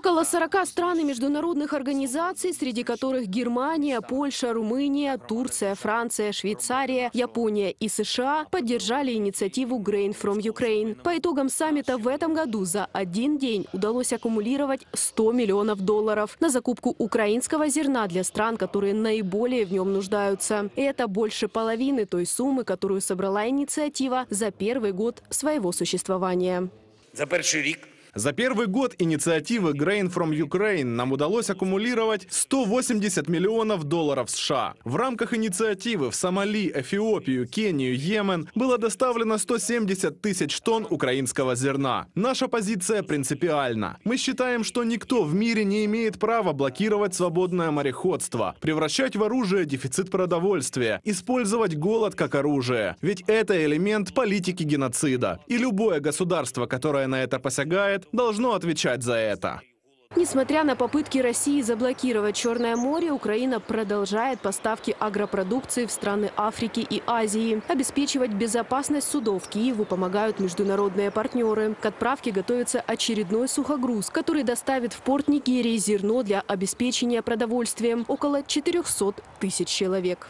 Около 40 стран и международных организаций, среди которых Германия, Польша, Румыния, Турция, Франция, Швейцария, Япония и США, поддержали инициативу Grain from Ukraine. По итогам саммита в этом году за один день удалось аккумулировать $100 миллионов на закупку украинского зерна для стран, которые наиболее в нем нуждаются. И это больше половины той суммы, которую собрала инициатива за первый год своего существования. За первый год инициативы Grain from Ukraine нам удалось аккумулировать $180 миллионов США. В рамках инициативы в Сомали, Эфиопию, Кению, Йемен было доставлено 170 тысяч тонн украинского зерна. Наша позиция принципиальна. Мы считаем, что никто в мире не имеет права блокировать свободное мореходство, превращать в оружие дефицит продовольствия, использовать голод как оружие. Ведь это элемент политики геноцида. И любое государство, которое на это посягает, должно отвечать за это. Несмотря на попытки России заблокировать Черное море, Украина продолжает поставки агропродукции в страны Африки и Азии. Обеспечивать безопасность судов Киеву помогают международные партнеры. К отправке готовится очередной сухогруз, который доставит в порт Нигерии зерно для обеспечения продовольствием около 400 тысяч человек.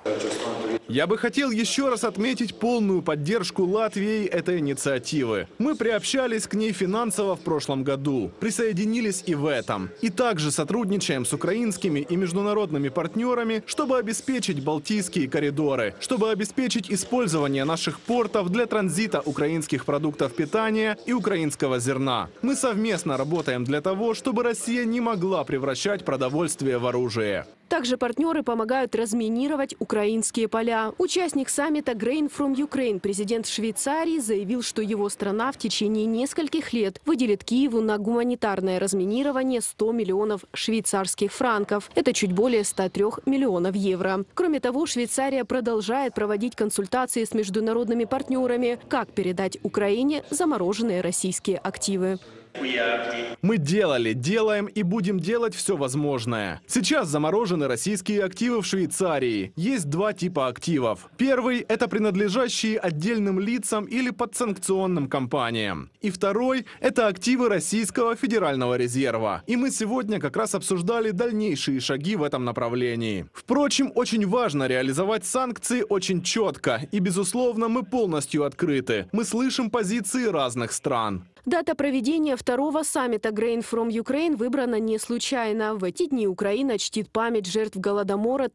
Я бы хотел еще раз отметить полную поддержку Латвии этой инициативы. Мы приобщались к ней финансово в прошлом году, присоединились и в этом. И также сотрудничаем с украинскими и международными партнерами, чтобы обеспечить Балтийские коридоры, чтобы обеспечить использование наших портов для транзита украинских продуктов питания и украинского зерна. Мы совместно работаем для того, чтобы Россия не могла превращать продовольствие в оружие. Также партнеры помогают разминировать украинские поля. Участник саммита Grain from Ukraine, президент Швейцарии, заявил, что его страна в течение нескольких лет выделит Киеву на гуманитарное разминирование 100 миллионов швейцарских франков. Это чуть более 103 миллионов евро. Кроме того, Швейцария продолжает проводить консультации с международными партнерами, как передать Украине замороженные российские активы. Мы делали, делаем и будем делать все возможное. Сейчас заморожены российские активы в Швейцарии. Есть два типа активов. Первый – это принадлежащие отдельным лицам или подсанкционным компаниям. И второй – это активы Российского федерального резерва. И мы сегодня как раз обсуждали дальнейшие шаги в этом направлении. Впрочем, очень важно реализовать санкции очень четко. И, безусловно, мы полностью открыты. Мы слышим позиции разных стран. Дата проведения второго саммита Grain from Ukraine выбрана не случайно. В эти дни Украина чтит память жертв Голодомора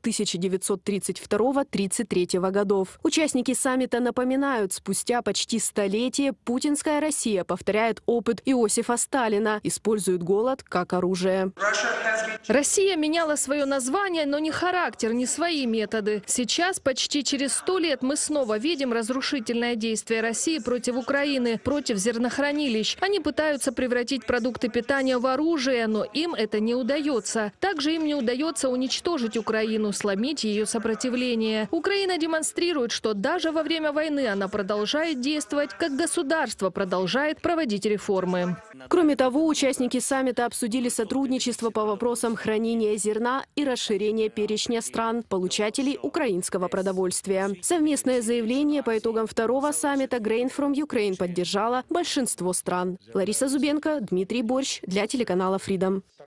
1932-33 годов. Участники саммита напоминают, спустя почти столетие путинская Россия повторяет опыт Иосифа Сталина, использует голод как оружие. Россия меняла свое название, но не характер, не свои методы. Сейчас, почти через 100 лет, мы снова видим разрушительное действие России против Украины, против зернохранилищ. Они пытаются превратить продукты питания в оружие, но им это не удается. Также им не удается уничтожить Украину, сломить ее сопротивление. Украина демонстрирует, что даже во время войны она продолжает действовать, как государство продолжает проводить реформы. Кроме того, участники саммита обсудили сотрудничество по вопросам хранения зерна и расширения перечня стран, получателей украинского продовольствия. Совместное заявление по итогам второго саммита Grain from Ukraine поддержало большинство стран. Лариса Зубенко, Дмитрий Борщ для телеканала Freedom.